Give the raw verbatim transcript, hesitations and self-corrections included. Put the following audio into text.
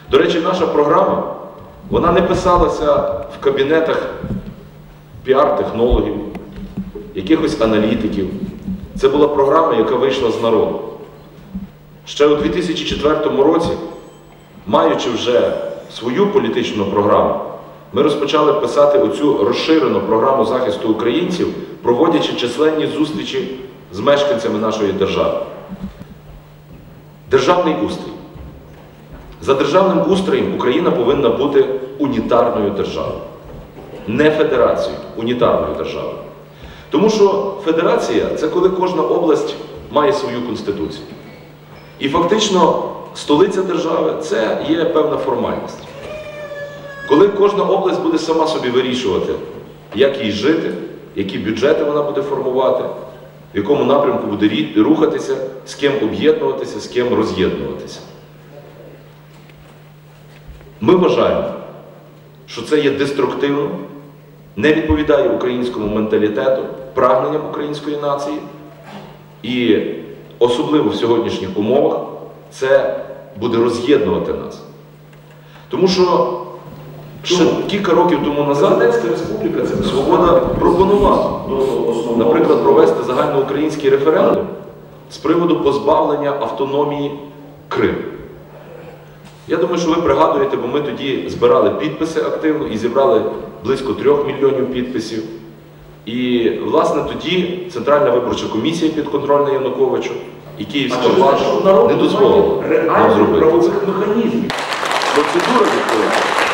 До речі, наша програма, вона не писалася в кабінетах піар-технологів, якихось аналітиків. Це була програма, яка вийшла з народу. Ще у дві тисячі четвертому році, маючи вже свою політичну програму, ми розпочали писати оцю розширену програму захисту українців, проводячи численні зустрічі з мешканцями нашої держави. Державний устрій. За державним устроєм Україна повинна бути унітарною державою. Не федерацією, унітарною державою. Тому що федерація – це коли кожна область має свою конституцію. І фактично столиця держави – це є певна формальність. Коли кожна область буде сама собі вирішувати, як їй жити, які бюджети вона буде формувати, в якому напрямку буде рухатися, з ким об'єднуватися, з ким роз'єднуватися. Ми вважаємо, що це є деструктивно, не відповідає українському менталітету, прагненням української нації, і особливо в сьогоднішніх умовах це буде роз'єднувати нас. Тому що ще кілька років тому назад Республіка Свобода пропонувала, наприклад, провести загальноукраїнський референдум з приводу позбавлення автономії Криму. Я думаю, що ви пригадуєте, бо ми тоді збирали підписи активно і зібрали близько трьох мільйонів підписів. І, власне, тоді Центральна виборча комісія підконтрольна Януковичу і Київська влада не дозволила нам зробити. Правових механізмів. Процедура відповідає.